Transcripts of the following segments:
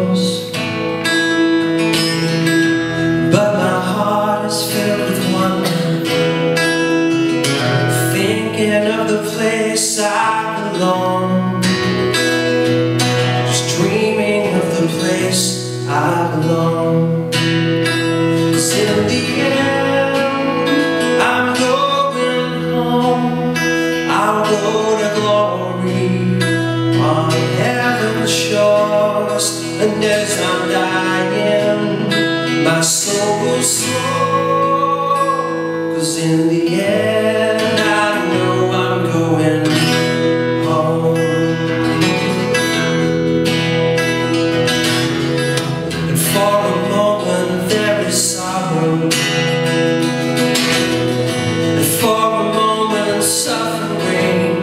yours, but my heart is filled with wonder, thinking of the place I belong, just dreaming of the place I belong. 'Cause in the end, I'm going home. I'll go to glory on heaven's shores, and as I'm dying, my soul will soar. 'Cause in the end, I know I'm going home. And for a moment there is sorrow, and for a moment suffering,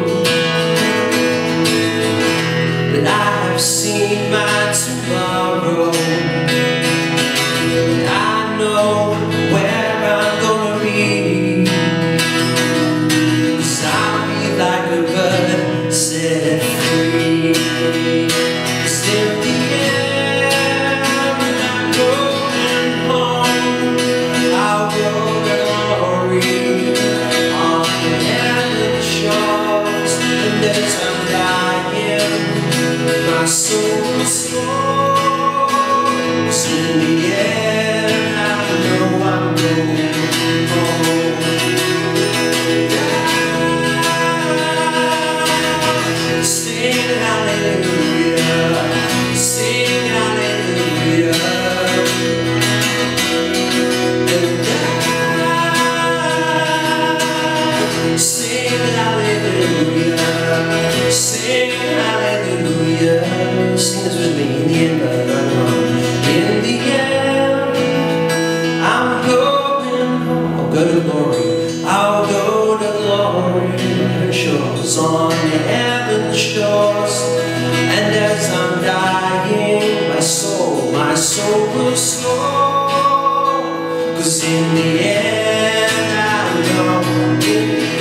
but I have seen my tomorrow, and I know where I'm gonna be. 'Cause I'll be like a bird set free. 'Cause in the end, I'm going home. I'll go to glory on heaven's shores, and as I'm dying, my soul will soar. 'Cause in the end, I know I'm going home. Sing hallelujah, sing hallelujah, and I sing hallelujah, sing hallelujah. Sing this with me. In the end, in the end, I'm going home. I'll go to glory. I'll go to glory. Heaven's shores, on heaven's shores, and as I'm dying, my soul will soar. 'Cause in the end, I know, in the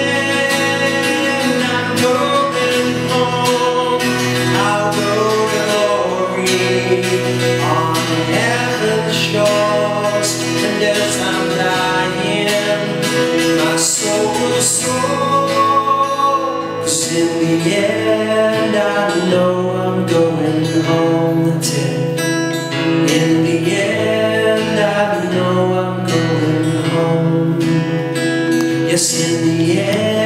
end, I'm going home. I'll go to glory on heaven's shores, and as I'm dying, my soul will soar. 'Cause in the end, I know I'm going home. That's it. In the end, I know I'm going home. Yes, in the end.